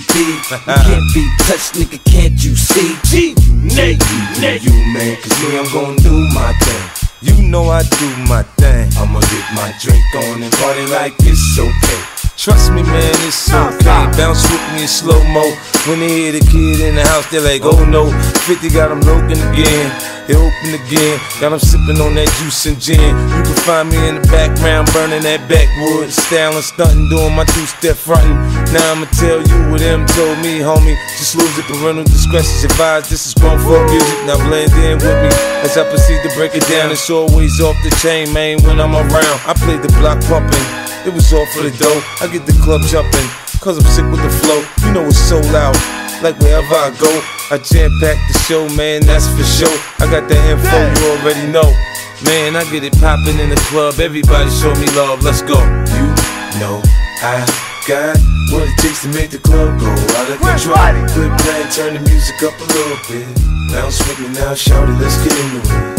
IIP. You can't be touched, nigga, can't you see? You man, cause me, I'm gon' do my thing. You know I do my thing. I'ma get my drink on and party like it's okay. Trust me, man, it's okay. Bounce with me in slow-mo. When they hear the kid in the house, they're like, oh no. 50 got them looking again. They open again. Got them sipping on that juice and gin. You can find me in the background burning that backwood. Styling, stunting, doing my two-step fronting. Now I'ma tell you what them told me, homie. Just lose it, parental discretion's advised. This is grown folk music, now blend in with me. As I proceed to break it down, it's always off the chain, man, when I'm around. I play the block pumping. It was all for the dough. I get the club jumping, cause I'm sick with the flow. You know it's so loud, like wherever I go, I jam-pack the show, man, that's for sure. I got that info, you already know. Man, I get it popping in the club, everybody show me love, let's go. You know I got what it takes to make the club go out of control. Quit playing, turn the music up a little bit. Bounce with me now, shout it, let's get into it.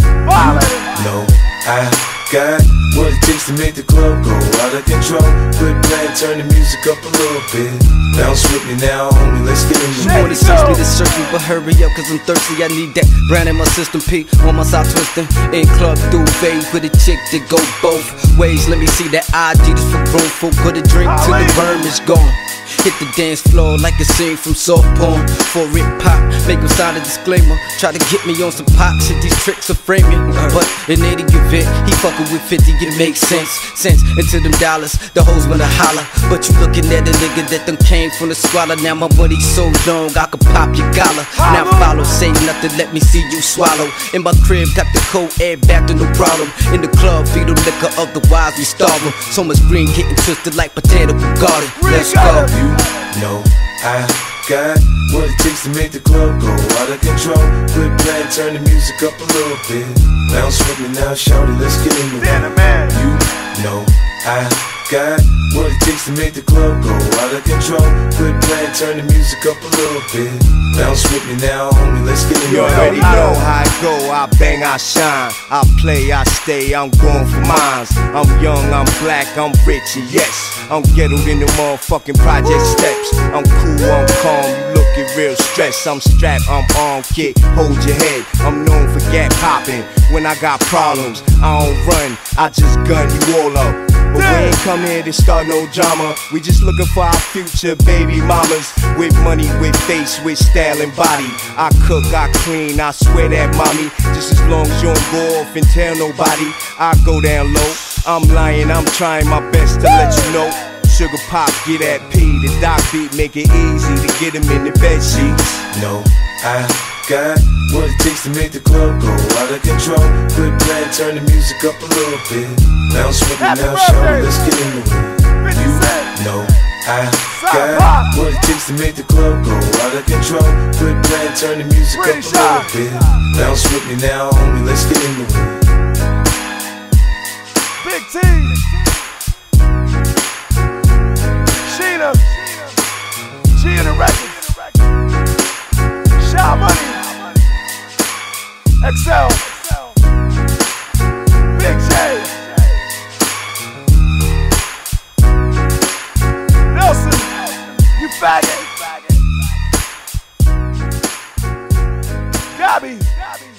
No, I got what it takes to make the club go out of control. Quit playing, turn the music up a little bit. Bounce with me now, homie, let's get into it. Wanna search me to search me, but hurry up, cause I'm thirsty. I need that brand in my system, P on my side twisting. In club duvet with a chick that go both ways. Let me see that ID just for grown folk. Put a drink till the worm is gone. Hit the dance floor like a scene from soft porn. For it pop, make him sign a disclaimer. Try to get me on some pop shit, these tricks are framing. But in any event, he fucking with 50, it makes sense. Into them dollars, the hoes wanna holler. But you looking at a nigga that done came from the squalor. Now my money's so long, I could pop your collar. Now follow, say nothing, let me see you swallow. In my crib, got the cold air back to no problem. In the club, feed them liquor, otherwise we starve them. So much green getting twisted like potato garden. Let's go. You know I got what it takes to make the club go out of control. Quit playing, turn the music up a little bit. Bounce with me now, shout it, let's get into it. You know I got what it takes to make the club go out of control. Quit playing, turn the music up a little bit. Bounce with me now, homie, let's get into it. You already know how I go, I bang, I shine. I play, I stay, I'm going for mines. I'm young, I'm black, I'm rich, and yes, I'm ghettoed in the motherfucking project steps. I'm cool, I'm calm, you looking real stressed. I'm strapped, I'm armed, kid, hold your head. I'm known for gap popping. When I got problems, I don't run, I just gun you all up. But we ain't come here to start no drama. We just looking for our future baby mamas. With money, with face, with style and body. I cook, I clean, I swear that mommy. Just as long as you don't go off and tell nobody, I go down low. I'm lying, I'm trying my best to let you know. Sugar pop, get that P. The doc beat make it easy to get him in the bed sheets. No, I got what it takes to make the club go out of control. Quit playing, turn the music up a little bit. Bounce with me now, shout it, let's get into it. You know I got what it takes to make the club go out of control. Quit playing, turn the music up a little bit. Bounce with me now, homie, let's get into it. Big T, Sheena, G in the record, Shaw Money, XL, Big J, Nelson, you faggot, Gabby.